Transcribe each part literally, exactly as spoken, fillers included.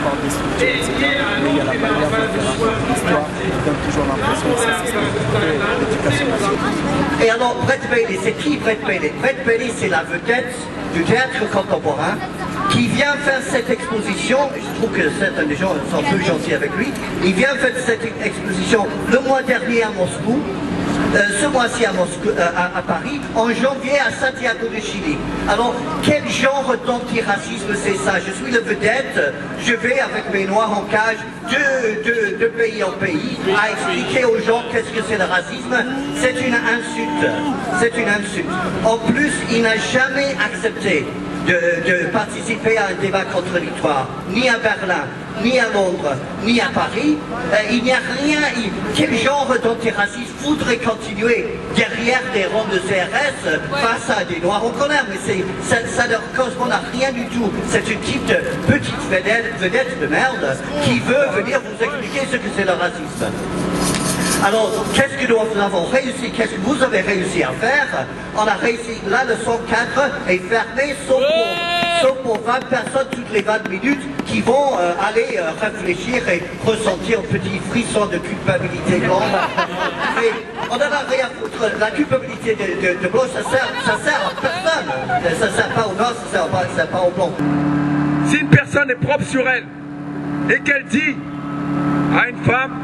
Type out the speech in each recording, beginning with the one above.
par des structures, et cetera. Mais il y a la barrière de l'histoire qui donne toujours l'impression que ça c'est l'éducation nationale. Et alors, Brett Bailey, c'est qui Brett Bailey? Brett Bailey, c'est la vedette du théâtre contemporain qui vient faire cette exposition. Je trouve que certains des gens sont peu gentils avec lui. Il vient faire cette exposition le mois dernier à Moscou, euh, ce mois-ci à, Moscou, euh, à, à Paris, en janvier à Santiago de Chili. Alors, quel genre d'antiracisme c'est ça? Je suis le vedette, je vais avec mes noirs en cage de, de, de pays en pays à expliquer aux gens qu'est-ce que c'est le racisme. C'est une insulte. C'est une insulte. En plus, il n'a jamais accepté De, de participer à un débat contradictoire, ni à Berlin, ni à Londres, ni à Paris. Euh, il n'y a rien. Il, quel genre d'antiracisme voudrait continuer derrière des rangs de C R S face à des noirs en colère? Mais ça, ça ne correspond à rien du tout. C'est une petite, petite vedette, vedette de merde qui veut venir vous expliquer ce que c'est le racisme. Alors, qu'est-ce que nous avons réussi, qu'est-ce que vous avez réussi à faire? On a réussi, la leçon quatre est fermée, sauf pour, sauf pour vingt personnes toutes les vingt minutes qui vont euh, aller euh, réfléchir et ressentir un petit frisson de culpabilité blanche. Mais on n'en a rien à foutre. La culpabilité de, de, de blanc, ça sert, ça sert à personne. Ça ne sert pas aux noirs, ça ne sert pas, ça sert pas aux blancs. Si une personne est propre sur elle et qu'elle dit à une femme,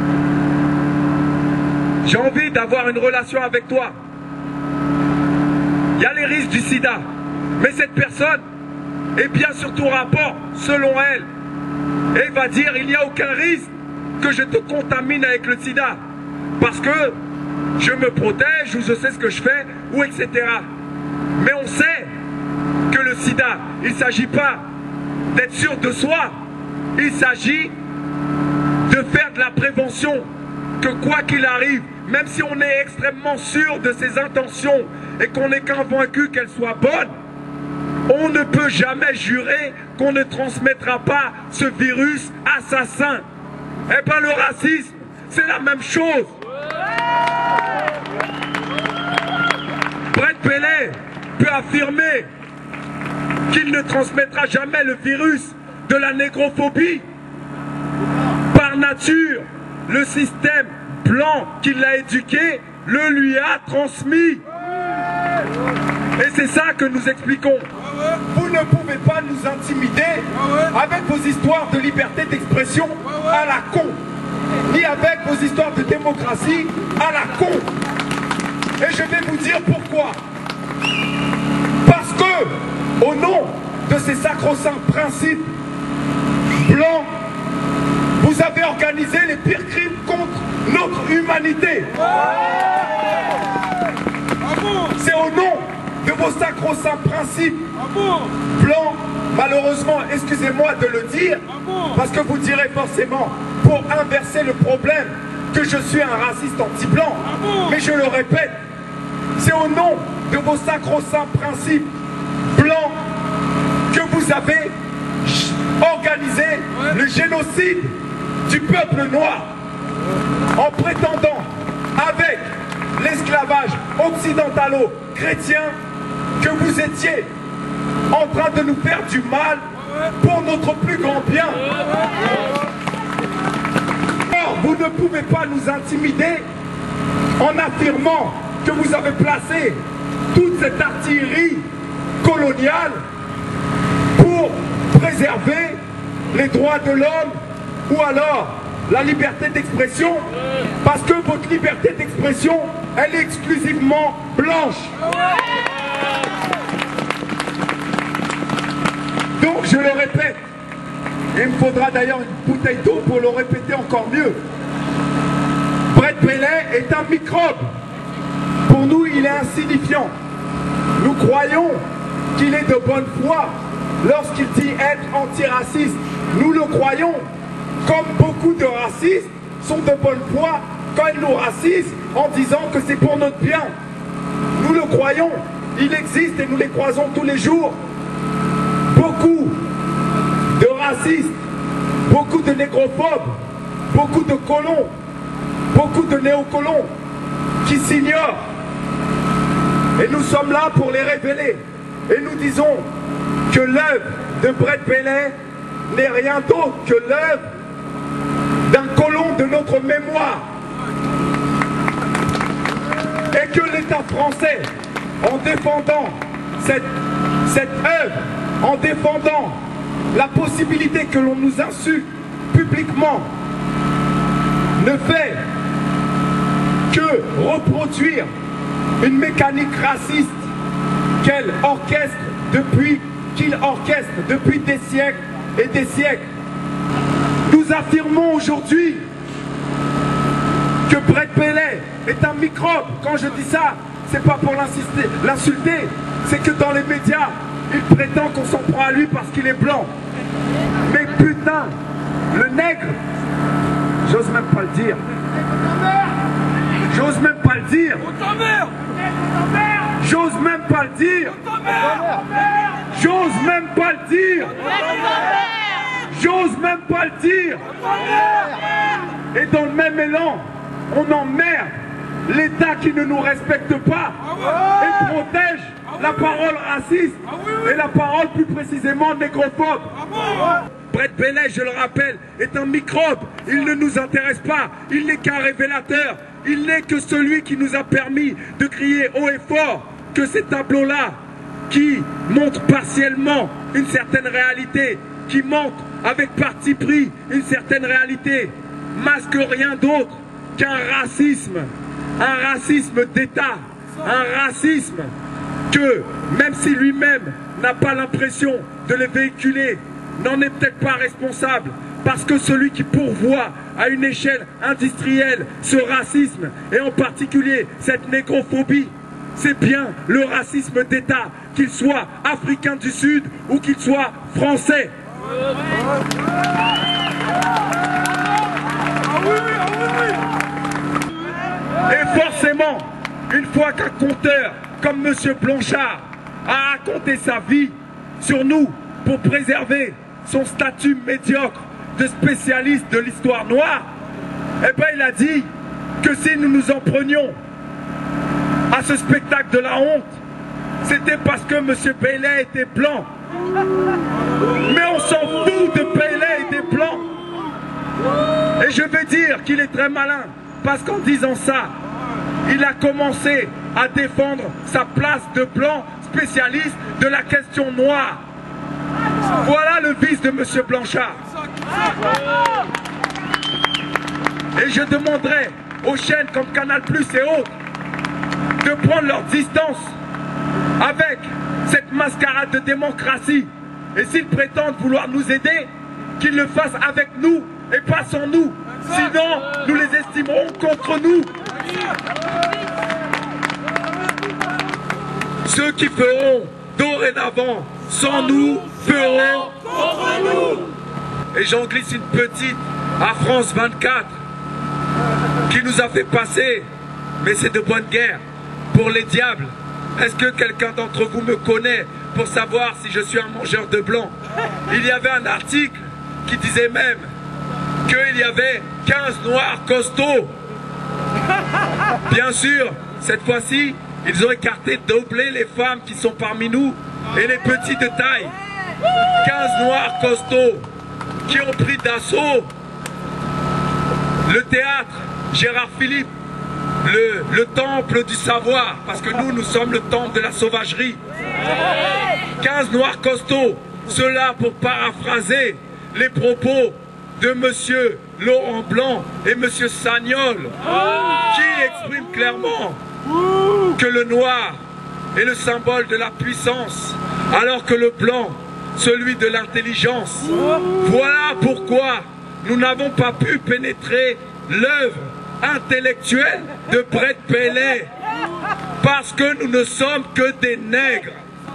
j'ai envie d'avoir une relation avec toi, il y a les risques du sida, mais cette personne est bien surtout en rapport, selon elle, et va dire il n'y a aucun risque que je te contamine avec le sida, parce que je me protège ou je sais ce que je fais, ou et cetera. Mais on sait que le sida, il ne s'agit pas d'être sûr de soi, il s'agit de faire de la prévention, que quoi qu'il arrive, même si on est extrêmement sûr de ses intentions et qu'on est convaincu qu'elles soient bonnes, on ne peut jamais jurer qu'on ne transmettra pas ce virus assassin. Eh bien le racisme, c'est la même chose. Brett Bailey peut affirmer qu'il ne transmettra jamais le virus de la négrophobie. Par nature, le système blanc qui l'a éduqué le lui a transmis. Et c'est ça que nous expliquons. Vous ne pouvez pas nous intimider avec vos histoires de liberté d'expression à la con, ni avec vos histoires de démocratie à la con. Et je vais vous dire pourquoi. Parce que, au nom de ces sacro-saints principes blancs, vous avez organisé les pires crimes contre notre humanité. C'est au nom de vos sacro-saints principes blancs, malheureusement, excusez-moi de le dire, parce que vous direz forcément, pour inverser le problème, que je suis un raciste anti-blanc. Mais je le répète, c'est au nom de vos sacro-saints principes blancs que vous avez organisé le génocide du peuple noir, en prétendant, avec l'esclavage occidentalo-chrétien, que vous étiez en train de nous faire du mal pour notre plus grand bien. Or, vous ne pouvez pas nous intimider en affirmant que vous avez placé toute cette artillerie coloniale pour préserver les droits de l'homme ou alors la liberté d'expression, parce que votre liberté d'expression, elle est exclusivement blanche. Donc je le répète, et il me faudra d'ailleurs une bouteille d'eau pour le répéter encore mieux. Brett Bailey est un microbe. Pour nous, il est insignifiant. Nous croyons qu'il est de bonne foi lorsqu'il dit être antiraciste. Nous le croyons, comme beaucoup de racistes sont de bonne foi quand ils nous racisent en disant que c'est pour notre bien. Nous le croyons, il existe et nous les croisons tous les jours. Beaucoup de racistes, beaucoup de négrophobes, beaucoup de colons, beaucoup de néocolons qui s'ignorent. Et nous sommes là pour les révéler. Et nous disons que l'œuvre de Brett Bailey n'est rien d'autre que l'œuvre d'un colon de notre mémoire. Et que l'État français, en défendant cette, cette œuvre, en défendant la possibilité que l'on nous insulte publiquement, ne fait que reproduire une mécanique raciste qu'elle orchestre depuis, qu'il orchestre depuis des siècles et des siècles. Nous affirmons aujourd'hui que Bret Bailet est un microbe. Quand je dis ça, c'est pas pour l'insulter, c'est que dans les médias, il prétend qu'on s'en prend à lui parce qu'il est blanc. Mais putain, le nègre, j'ose même pas le dire. J'ose même pas le dire. J'ose même pas le dire. J'ose même pas le dire. J'ose même pas le dire. Et dans le même élan, on emmerde l'État qui ne nous respecte pas et protège la parole raciste et la parole plus précisément négrophobe. Bret Bailet, je le rappelle, est un microbe. Il ne nous intéresse pas. Il n'est qu'un révélateur. Il n'est que celui qui nous a permis de crier haut et fort que ces tableaux-là, qui montrent partiellement une certaine réalité, qui montrent avec parti pris une certaine réalité, masquent rien d'autre qu'un racisme, un racisme d'État, un racisme que, même si lui-même n'a pas l'impression de les véhiculer, n'en est peut-être pas responsable, parce que celui qui pourvoit à une échelle industrielle ce racisme, et en particulier cette négrophobie, c'est bien le racisme d'État, qu'il soit africain du Sud ou qu'il soit français. Et forcément, une fois qu'un conteur comme M. Blanchard a raconté sa vie sur nous pour préserver son statut médiocre de spécialiste de l'histoire noire, eh ben il a dit que si nous nous en prenions à ce spectacle de la honte, c'était parce que M. Bailet était blanc. Mais on s'en fout de Bailet et des blancs. Et je vais dire qu'il est très malin, parce qu'en disant ça, il a commencé à défendre sa place de blanc spécialiste de la question noire. Voilà le vice de M. Blanchard. Et je demanderai aux chaînes comme Canal plus et autres de prendre leur distance avec cette mascarade de démocratie. Et s'ils prétendent vouloir nous aider, qu'ils le fassent avec nous et pas sans nous. Sinon, nous les estimerons contre nous. Ceux qui feront dorénavant sans nous feront contre nous. Et j'en glisse une petite à France vingt-quatre qui nous a fait passer, mais c'est de bonne guerre, pour les diables. Est-ce que quelqu'un d'entre vous me connaît pour savoir si je suis un mangeur de blanc? Il y avait un article qui disait même qu'il y avait quinze noirs costauds. Bien sûr, cette fois-ci, ils ont écarté doblé les femmes qui sont parmi nous et les petits de taille. quinze noirs costauds qui ont pris d'assaut le théâtre Gérard Philippe, le, le temple du savoir, parce que nous, nous sommes le temple de la sauvagerie. quinze noirs costauds, cela pour paraphraser les propos de monsieur Laurent Blanc et monsieur Sagnol, qui expriment clairement que le noir est le symbole de la puissance, alors que le blanc, celui de l'intelligence. Voilà pourquoi nous n'avons pas pu pénétrer l'œuvre intellectuelle de Bret Bailet, parce que nous ne sommes que des nègres.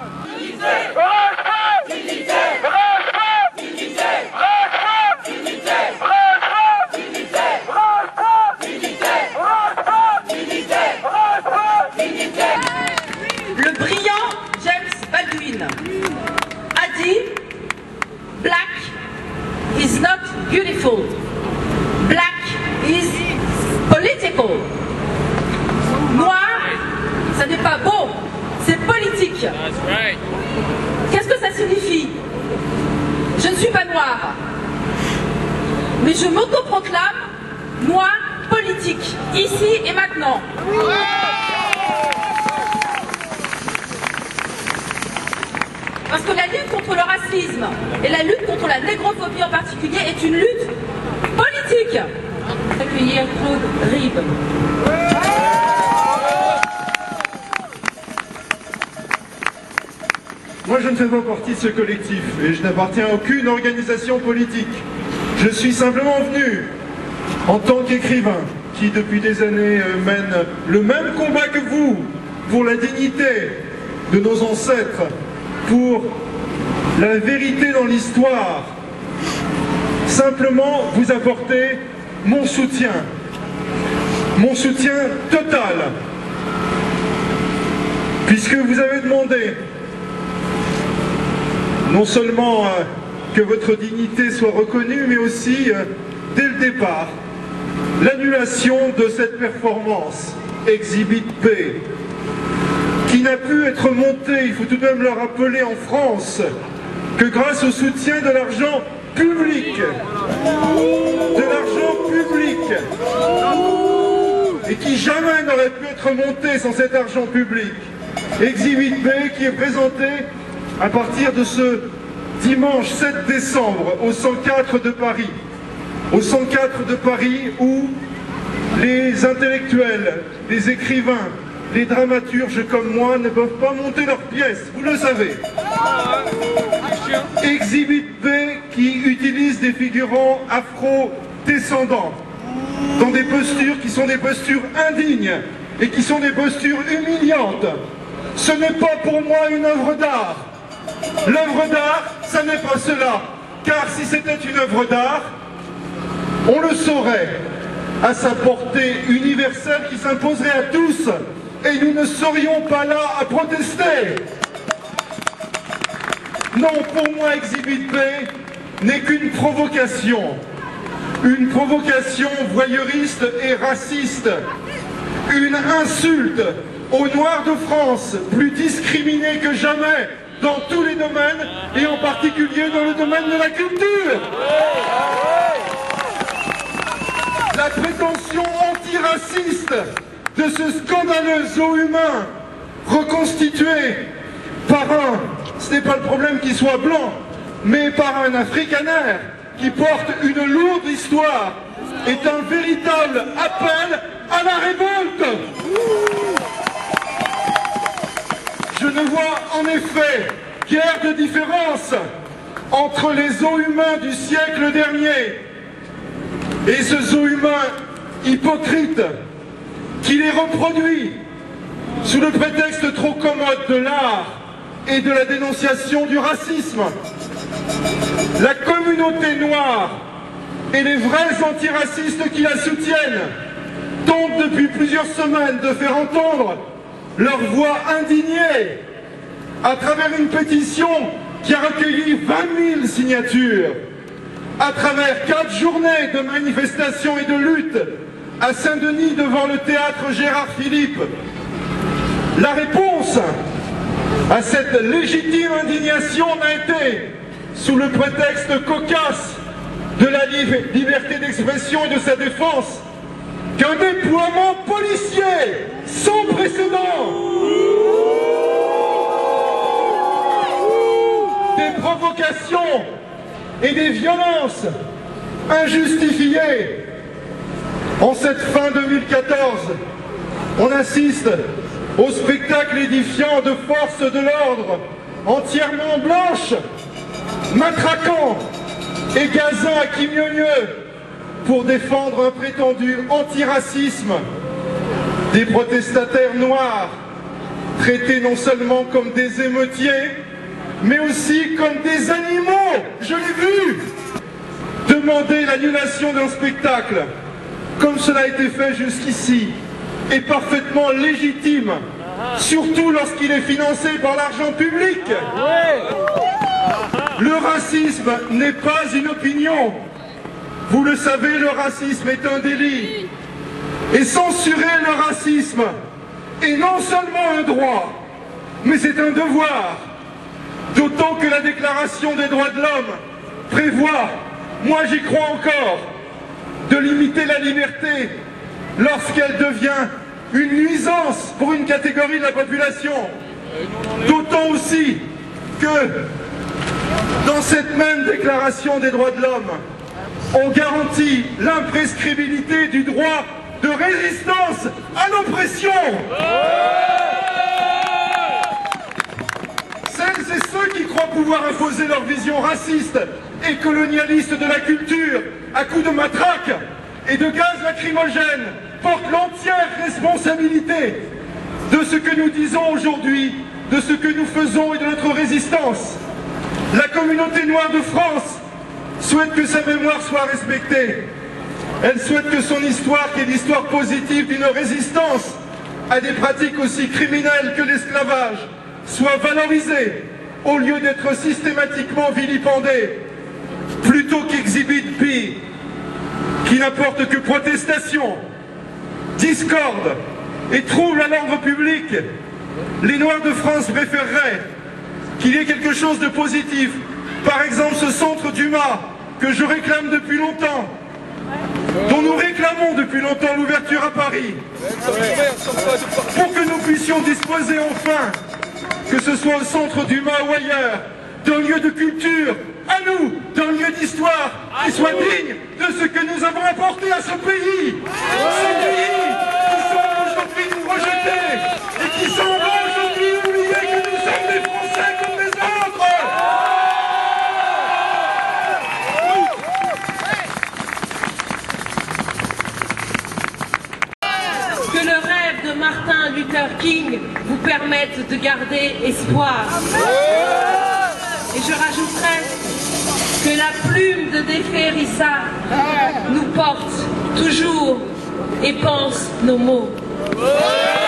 Le brillant James Baldwin a dit Black is not beautiful. Black is political. Noir, ça n'est pas beau, c'est politique. Qu'est-ce que ça signifie? Je ne suis suis pas noire, mais je m'autoproclame noire politique, ici et maintenant. Parce que la lutte contre le racisme et la lutte contre la négrophobie en particulier est une lutte politique. Accueillir Claude Ribes. Moi, je ne fais pas partie de ce collectif et je n'appartiens à aucune organisation politique. Je suis simplement venu en tant qu'écrivain qui, depuis des années, mène le même combat que vous pour la dignité de nos ancêtres, pour la vérité dans l'histoire. Simplement vous apporter mon soutien, mon soutien total, puisque vous avez demandé non seulement euh, que votre dignité soit reconnue, mais aussi, euh, dès le départ, l'annulation de cette performance, Exhibit P, qui n'a pu être montée, il faut tout de même le rappeler, en France, que grâce au soutien de l'argent public, de l'argent public, et qui jamais n'aurait pu être montée sans cet argent public. Exhibit P qui est présenté à partir de ce dimanche sept décembre au cent quatre de Paris. Au cent quatre de Paris où les intellectuels, les écrivains, les dramaturges comme moi ne peuvent pas monter leurs pièces, vous le savez. Exhibit P qui utilise des figurants afro-descendants dans des postures qui sont des postures indignes et qui sont des postures humiliantes. Ce n'est pas pour moi une œuvre d'art. L'œuvre d'art, ça n'est pas cela. Car si c'était une œuvre d'art, on le saurait à sa portée universelle qui s'imposerait à tous. Et nous ne serions pas là à protester. Non, pour moi, Exhibit P n'est qu'une provocation. Une provocation voyeuriste et raciste. Une insulte aux Noirs de France, plus discriminés que jamais dans tous les domaines, et en particulier dans le domaine de la culture. La prétention antiraciste de ce scandaleux zoo humain reconstitué par un, ce n'est pas le problème qu'il soit blanc, mais par un afrikaner qui porte une lourde histoire, est un véritable appel à la révolte. Je ne vois en effet guère de différence entre les zoos humains du siècle dernier et ce zoo humain hypocrite qui les reproduit sous le prétexte trop commode de l'art et de la dénonciation du racisme. La communauté noire et les vrais antiracistes qui la soutiennent tentent depuis plusieurs semaines de faire entendre leur voix indignée à travers une pétition qui a recueilli vingt mille signatures, à travers quatre journées de manifestations et de lutte à Saint-Denis devant le théâtre Gérard Philippe. La réponse à cette légitime indignation n'a été, sous le prétexte cocasse de la liberté d'expression et de sa défense, qu'un déploiement policier sans précédent, des provocations et des violences injustifiées. En cette fin deux mille quatorze, on assiste au spectacle édifiant de forces de l'ordre entièrement blanches, matraquant et gazant à qui mieux mieux pour défendre un prétendu antiracisme. Des protestataires noirs traités non seulement comme des émeutiers, mais aussi comme des animaux. Je l'ai vu. Demander l'annulation d'un spectacle, comme cela a été fait jusqu'ici, est parfaitement légitime, surtout lorsqu'il est financé par l'argent public. Le racisme n'est pas une opinion. Vous le savez, le racisme est un délit. Et censurer le racisme est non seulement un droit, mais c'est un devoir. D'autant que la Déclaration des droits de l'homme prévoit, moi j'y crois encore, de limiter la liberté lorsqu'elle devient une nuisance pour une catégorie de la population. D'autant aussi que dans cette même déclaration des droits de l'homme, on garantit l'imprescriptibilité du droit de résistance à l'oppression. Celles et ceux qui croient pouvoir imposer leur vision raciste et colonialiste de la culture à coups de matraque et de gaz lacrymogène portent l'entière responsabilité de ce que nous disons aujourd'hui, de ce que nous faisons et de notre résistance. La communauté noire de France souhaite que sa mémoire soit respectée. Elle souhaite que son histoire, qui est l'histoire positive d'une résistance à des pratiques aussi criminelles que l'esclavage, soit valorisée au lieu d'être systématiquement vilipendée, plutôt qu'exhibit pire, qui n'apporte que protestation, discorde et trouble à l'ordre public. Les Noirs de France préféreraient qu'il y ait quelque chose de positif. Par exemple, ce centre Dumas, que je réclame depuis longtemps, dont nous réclamons depuis longtemps l'ouverture à Paris, pour que nous puissions disposer enfin, que ce soit au centre Dumas ou ailleurs, d'un lieu de culture, à nous, d'un lieu d'histoire, qui soit digne de ce que nous avons apporté à ce pays. Ce pays qui semble aujourd'hui nous rejeter, et qui semble aujourd'hui oublier que nous sommes des Français comme les autres. Que le rêve de Martin Luther King vous permette de garder espoir. Et je rajouterai que la plume de Défé Rissa nous porte toujours et pense nos mots.